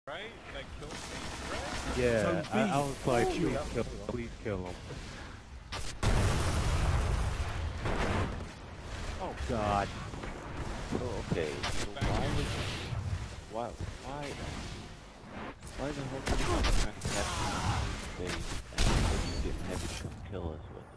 right? That killed me, right? Yeah, So I B. was like, Ooh. please kill him. Oh God. Oh, okay, so Back why here. was why the hell did you trying to capture the base and then you get heavy to come kill us with?